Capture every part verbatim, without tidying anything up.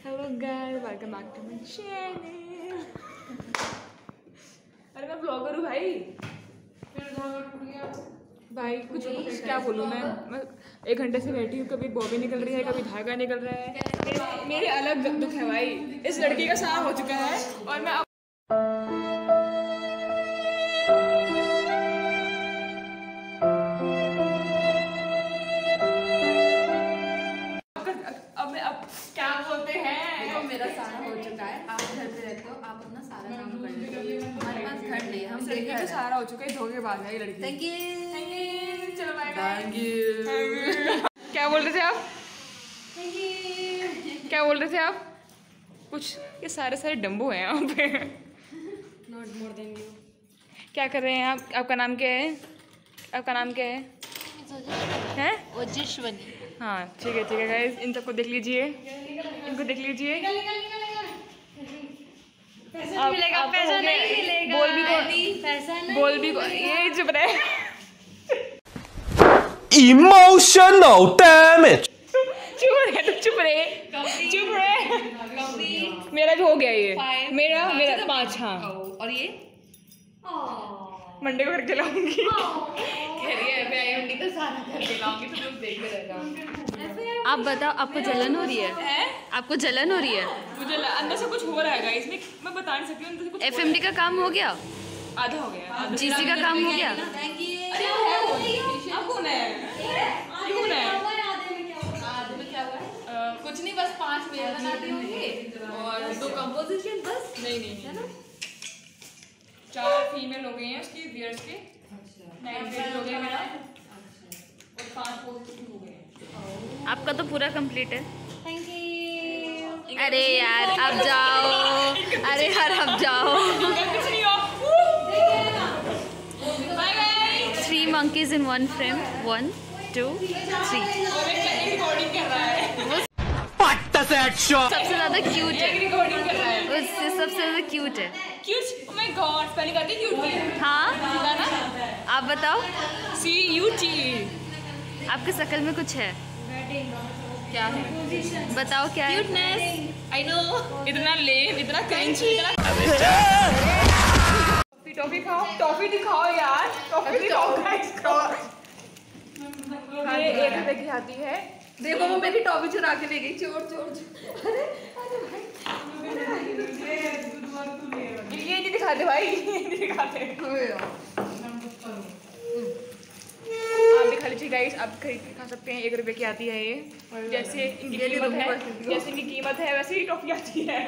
Hello guys, welcome back to my channel. अरे मैं blogger हूँ भाई। भाई कुछ क्या बोलूँ मैं मैं एक घंटे से बैठी हूँ, कभी बॉबी निकल रही है, कभी धागा निकल रहा है। मेरे, मेरे अलग दुख है भाई। इस लड़की का साथ हो चुका है और मैं अब अब मैं अब क्या बोलते हैं, देखो मेरा सारा हो चुका है। आप घर पे रहते हो, आप अपना सारा काम कर लेते हो। हमारे पास घर नहीं है, हम लड़की तो सारा हो चुका है, धोखेबाज है ये लड़की। Thank you thank you. चलो बाय बाय। Thank you. क्या बोल रहे थे आप? Thank you. क्या बोल रहे थे आप? कुछ ये सारे सारे डम्बो हैं यहाँ पे। Not more than you. क्या कर रहे हैं आप? आपका नाम क्या है? आपका नाम क्या है? हैं? ओजस्विनी। हाँ ठीक है ठीक है गाइस, इन सबको देख लीजिए, इनको देख लीजिए। पैसा मिलेगा, पैसा नहीं मिलेगा। बोल भी कौन? पैसा नहीं बोल भी कौन? ये चुप रहे। Emotional damage. चुप रहे तो चुप रहे चुप रहे। मेरा भी हो गया ये। मेरा मेरा पाँच। हाँ और ये मंडे को करके लाऊंगी। कह रही है मैं आईएमडी का सारा करके लाऊंगी, तो तुम देख रह जाओ। आप बताओ, आपको जलन हो रही है? आपको जलन हो रही है? मुझे अंदर से कुछ हो रहा है इसमें, मैं बता नहीं सकती हूँ। अंदर से कुछ एफएमडी का काम हो गया? आधा हो गया। जीसी का काम हो गया? अरे वो है कौन? अब कौन है? ये कौन है? आधे में क्या हुआ है? कुछ नहीं, बस पांच मेल बनाती होंगी और दो कंपोजिशन बस। नहीं नहीं है ना, चार फीमेल हो गए हैं उसकी बियर्स के। नाइन मेल हो गया मेरा और पांच पोस्ट हो गए हैं। आपका तो पूरा कंप्लीट है। Thank you. अरे यार अब जाओ, अरे यार अब जाओ। Three monkeys in one frame. One, two, three. Recording कर रहा है। सबसे ज्यादा क्यूट है, रिकॉर्डिंग कर रहा है। उससे सबसे ज्यादा क्यूट है। क्यूट? ओह माय गॉड, पहले कहते क्यूट थी। हाँ ना, आप बताओ, सी यू टी। आपके शकल में कुछ है? क्या है? बताओ क्या है? क्यूटनेस। I know. इतना लेम, इतना क्रिंज, इतना टॉफी टॉफी खाओ, टॉफी दिखाओ यार, टॉफी दिखाओ गाइस। ये एक रुपए की आती है। देखो वो मेरी टॉफी चुरा के ले गई, चोर चोर चोर। अरे ये नहीं दिखाते भाई, ये नहीं दिखाते। आप दिखा लीजिए गाइस, आप खरीद के खा सकते हैं। एक रुपए की आती है ये। जैसे इनकी कीमत है, जैसे इनकी कीमत है वैसे ही टॉफी आती है।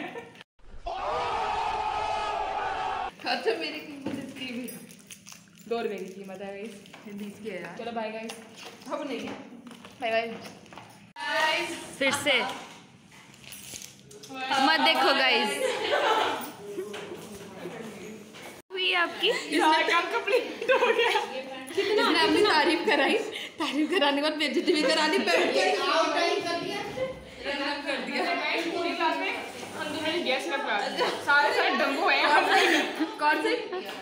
अच्छा मेरी कीमत इसकी भी दो रुपए की कीमत है गाइस। बीस की है यार। चलो बाय गाइस, अब नहीं है। Bye bye. फिर से मत देखो गाइस। हुई आपकी काम कंप्लीट हो गया। कितना आपने तारीफ कराई, तारीफ कराने के बाद बेइज्जती भी करा दी। बैठ के कर दिया गाइस पूरी क्लास में हम दोनों ने गैस का क्लास सारे सारे डम्बो हैं यहाँ पे। कौन से?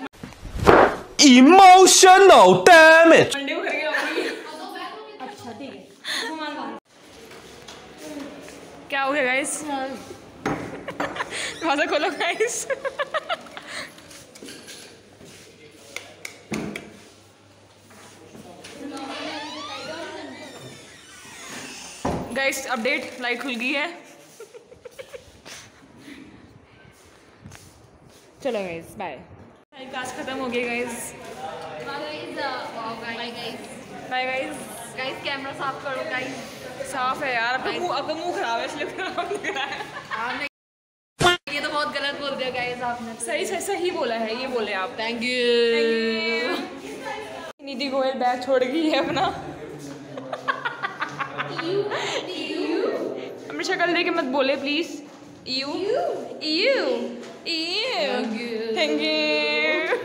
Emotional damage. मंडे को करके लाऊंगी। अच्छा ठीक है। क्या हो गया गाइस? दरवाजा खोलो गाइस। गाइस अपडेट, लाइट खुल गई है। चलो गाइस बाय। क्लास खत्म हो गई guys. Bye guys. Guys camera साफ करो गाइस। साफ है यार, अब तो मुंह अब तो मुंह खराब है इसलिए खराब दिख रहा है। ये तो बहुत गलत बोल दिया गाइस आपने। सही सही सही बोला है, ये बोले आप। Thank you. Nidhi Goyal bag छोड़ गई है अपना। अपनी शक्ल देख के मत बोले please. You you thank you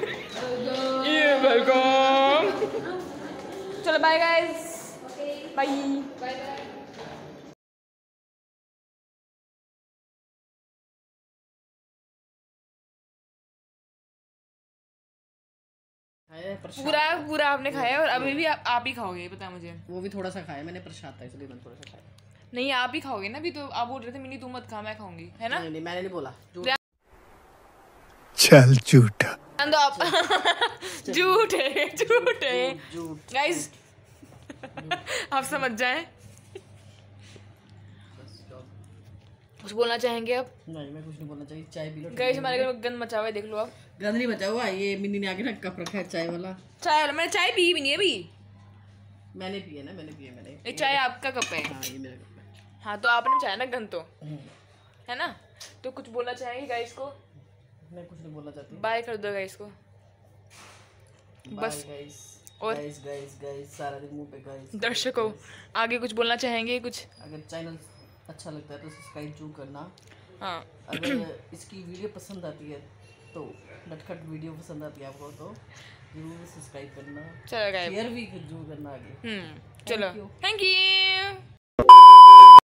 welcome. चलो बाय गाइस, बाय बाय। पूरा पूरा आपने खाया और अभी भी आप, आप ही खाओगे, पता है मुझे। वो भी थोड़ा सा खाया मैंने, प्रसाद था इसलिए मैंने थोड़ा सा खाया। नहीं आप ही खाओगे ना अभी, तो आप बोल रहे थे मिनी तू मत खा, मैं खाऊंगी, है ना? नहीं नहीं मैंने नहीं बोला। चल झूठा। तो आप झूठ है, झूठ है झूठ। गाइस, आप समझ जाएं। कुछ बोलना चाहेंगे अब? नहीं मैं कुछ नहीं बोलना चाहिए, चाय पी लो। गाइस हमारे घर में गंद मचा हुआ है, देख लो आप। गंद नहीं बचा हुआ, ये मिनी ने आके ना कप रखा है चाय वाला। चाय वाला मैंने चाय पी भी नहीं है अभी। मैंने पिए ना, मैंने पिए मैंने। ये चाय आपका कप है। हाँ ये मेरा कप है। हाँ तो आपने चाहे ना गंद, तो है ना? तो कुछ बोलना चाहेंगे गाइस को? मैं कुछ नहीं बोलना चाहती। बाय कर दो गाइस को बस। गाइस और गाइस गाइस गाइस सारा दिन मुंह पे गाइस। दर्शकों आगे कुछ बोलना चाहेंगे कुछ? अगर चैनल अच्छा लगता है तो सब्सक्राइब जरूर करना। हाँ अगर इसकी वीडियो पसंद आती है तो नटखट वीडियो पसंद आती है आपको तो जरूर सब्सक्राइब करना, चलो गाइस, शेयर भी जरूर करना आगे। हम्म चलो you. Thank you.